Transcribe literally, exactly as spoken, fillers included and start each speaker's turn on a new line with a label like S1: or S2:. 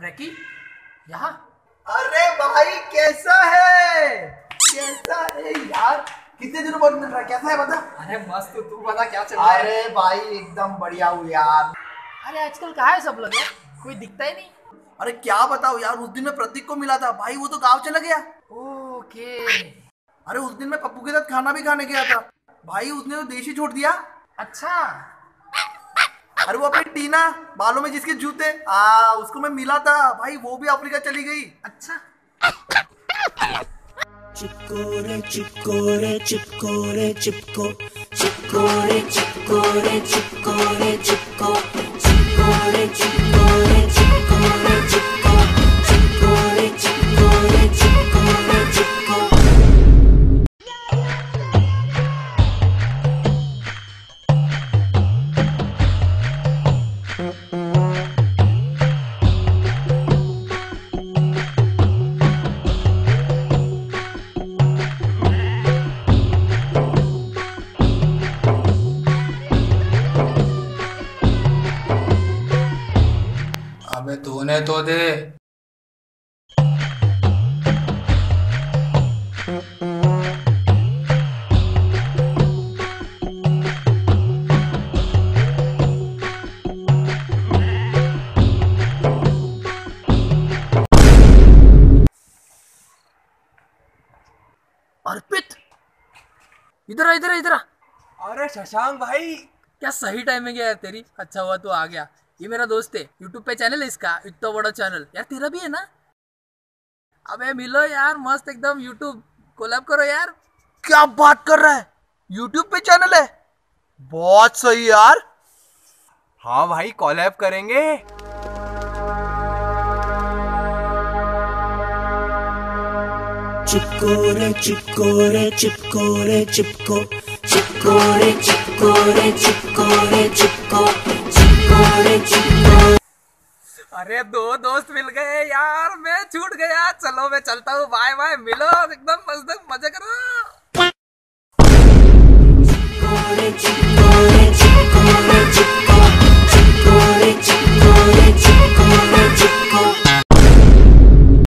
S1: Recce यहाँ।
S2: अरे भाई कैसा है? कैसा है यार? कितने दिनों बाद मिल रहा है, कैसा है बता?
S1: अरे मस्त, तू बता क्या चल रहा है?
S2: अरे भाई एकदम बढ़िया हूँ यार।
S1: अरे आजकल कहाँ है सब लोग यार, कोई दिखता ही नहीं।
S2: अरे क्या बताओ यार, उस दिन मैं प्रतीक को मिला था भाई, वो तो गाँव चला गया।
S1: ओके।
S2: अरे उस दिन मैं पप्पू के साथ खाना भी खाने गया था भाई, उसने तो देश ही छोड़ दिया।
S1: अच्छा।
S2: अरे वो अपनी टीना बालों में जिसके जूते, आ उसको मैं मिला था भाई, वो भी अफ्रीका चली गई।
S1: अच्छा।
S3: चिपको रे चिपको रे चिपको रे चिपको चिपको रे चिपको रे चिपको रे चिपको चिपको रे चिपको रे चिपको रे चिपको चिपको रे चिपको रे चिपको रे चिपको।
S1: अबे तूने तो दे। अर्पित, इधर आ इधर आ इधर आ।
S4: अरे शशांक भाई,
S1: क्या सही टाइमिंग है यार तेरी। अच्छा हुआ तू आ गया। ये मेरा दोस्त है, यूट्यूब पे चैनल है इसका, इतना बड़ा चैनल। यार तेरा भी है ना? अबे मिलो यार, मस्त एकदम। यूट्यूब कोलैब करो यार।
S2: क्या बात कर रहा है, यूट्यूब पे चैनल है? बहुत सही यार।
S4: हाँ भाई कॉलैब करेंगे।
S3: चिपको रे चिपको रे चिपको रे चिपको चिपको रे चिपको रे चिपको रे चिपको चिपको रे चिपको।
S1: अरे दो दोस्त मिल गए यार, मैं छूट गया। चलो मैं चलता हूँ, बाय बाय। मिलो एकदम मस्त, मजे करो।